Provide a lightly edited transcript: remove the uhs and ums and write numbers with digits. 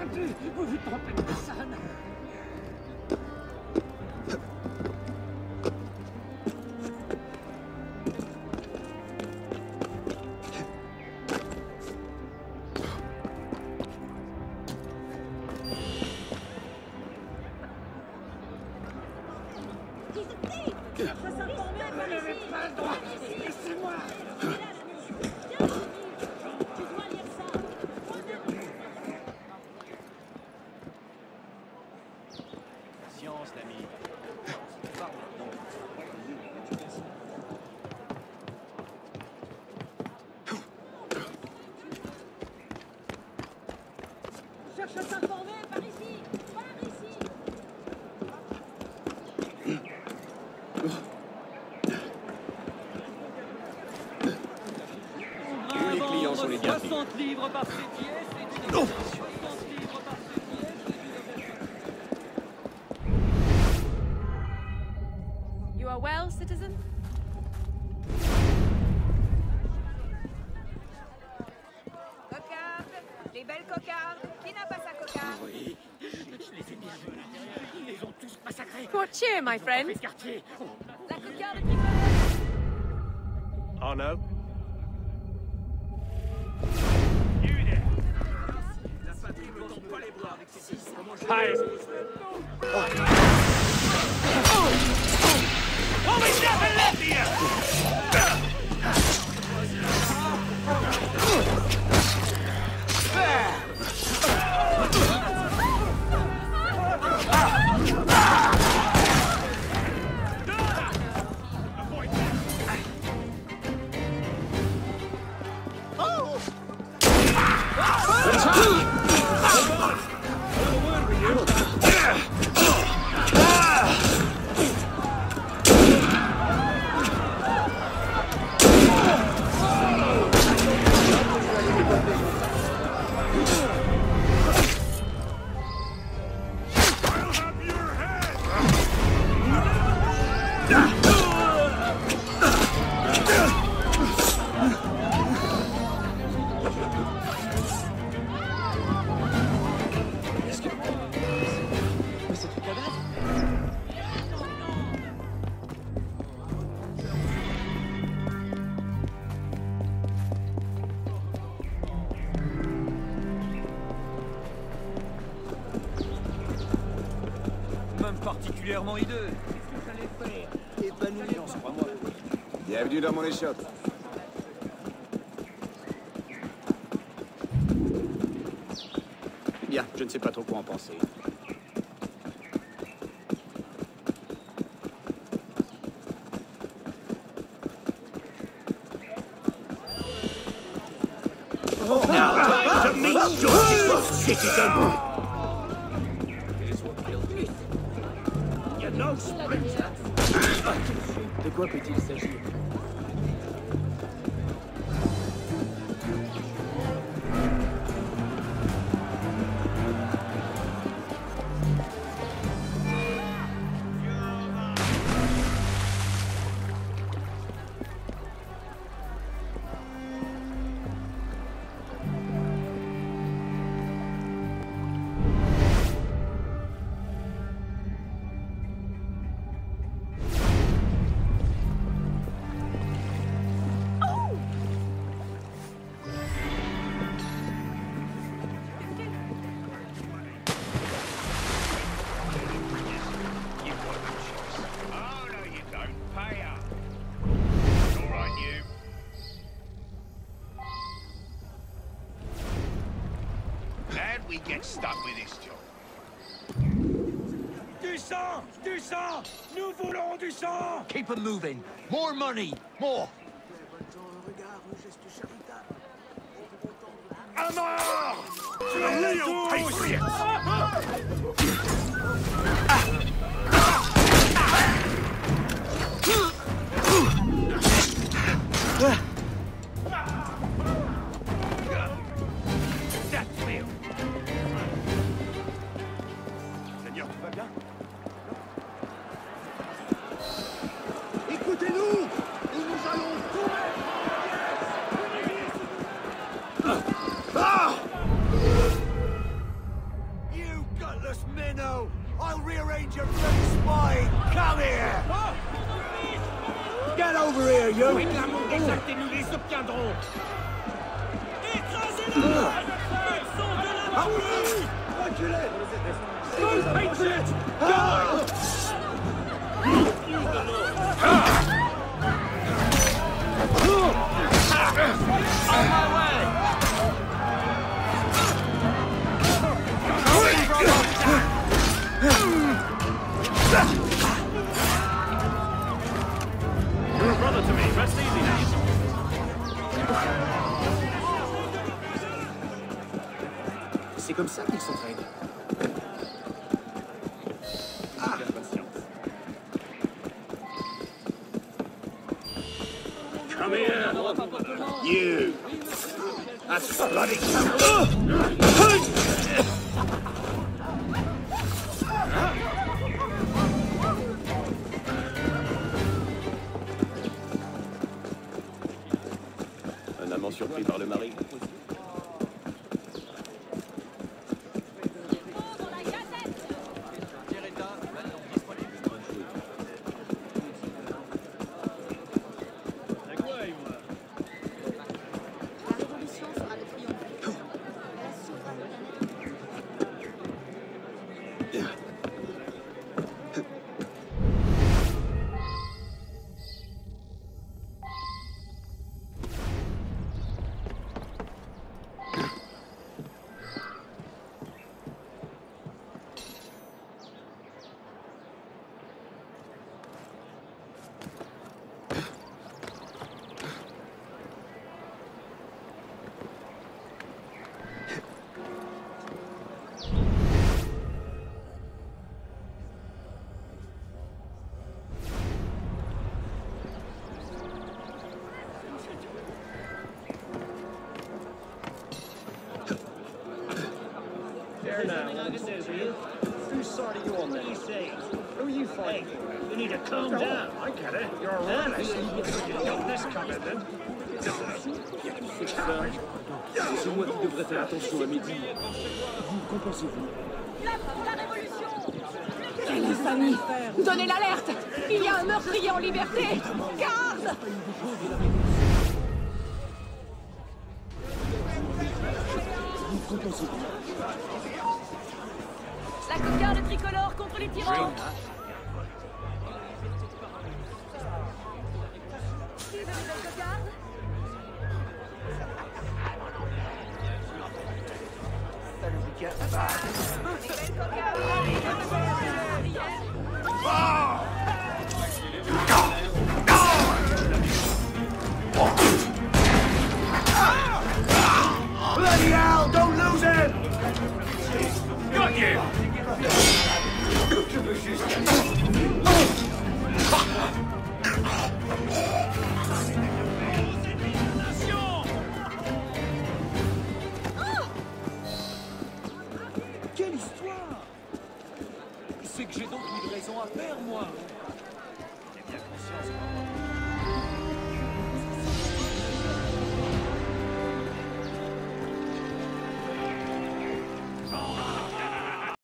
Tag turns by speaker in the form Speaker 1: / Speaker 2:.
Speaker 1: perdu. Vous vous trompez de personne.
Speaker 2: Cherche à s'informer, par ici. Par ici.
Speaker 3: Tous les clients sont les bienvenus.
Speaker 1: 60 livres par sétier, c'est une exception. 60 livres par sétier, c'est une exception.
Speaker 4: You are well, citizen?
Speaker 5: Cocarde, les belles cocardes. Qui n'a pas sa cocarde?
Speaker 1: Oui, je les ai bien vus. Ils les ont tous massacrés.
Speaker 4: What cheer, my friend?
Speaker 1: Quartier.
Speaker 5: La cocarde qui vole.
Speaker 3: Oh no. Hi.
Speaker 6: Oh, we never left here!
Speaker 1: Même particulièrement hideux. Qu'est-ce que j'allais faire? Épanoui, non, c'est pas moi.
Speaker 3: Bienvenue dans mon échoppe. Bien, je ne sais pas trop quoi en penser.
Speaker 6: Now, to meet your citizen! You know, Sprinter.
Speaker 1: De quoi peut-il s'agir?
Speaker 6: Oh, no, you don't. Pay up. All right, you. Glad we get stuck with this job.
Speaker 1: Du sang! Du sang! Nous voulons du sang!
Speaker 7: Keep 'em moving. More money. More.
Speaker 6: À mort! To the real patriots! That's Bill. Seigneur, tout va bien?
Speaker 7: Écoutez-nous. Et nous allons tout mettre.
Speaker 1: rearrange your bloody spine! Come here! Get over here, you!
Speaker 6: Réclamons des actes et nous les obtiendrons.
Speaker 1: Reculez! Go, Patriot! Go! On my way!
Speaker 6: You're a brother to me. Rest easy now.
Speaker 3: C'est comme ça qu'ils s'entraînent.
Speaker 6: Come here.
Speaker 3: You! That's bloody... Un amant surpris par le mari.
Speaker 5: Dans la gazette.
Speaker 2: La révolution sera le triomphe. Elle sauvera le planète.
Speaker 6: There now. This is you. Whose side are you on there? What do you say? Who are you fighting for? You need to calm down. I get it. You're a realist. You got this coming, then.
Speaker 3: C'est moi qui devrais faire attention à Mehdi. Vous, qu'en pensez-vous?
Speaker 5: La révolution.
Speaker 2: Quelle infamie! Donnez l'alerte! Il y a un meurtrier en liberté! Garde!
Speaker 3: Qu'en pensez-vous?
Speaker 5: La cocarde tricolore contre les tyrans. Qui veut une belle cocarde? Les belles cocardes.
Speaker 1: Bloody hell! Don't lose him!
Speaker 6: Got you!
Speaker 1: Quelle histoire! C'est que j'ai donc une raison à faire, moi!